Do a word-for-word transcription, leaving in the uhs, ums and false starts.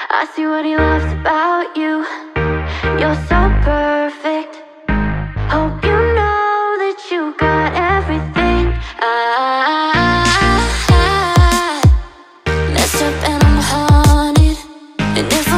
I see what he loves about you. You're so perfect. Hope you know that you got everything. I, I messed up and I'm haunted, and if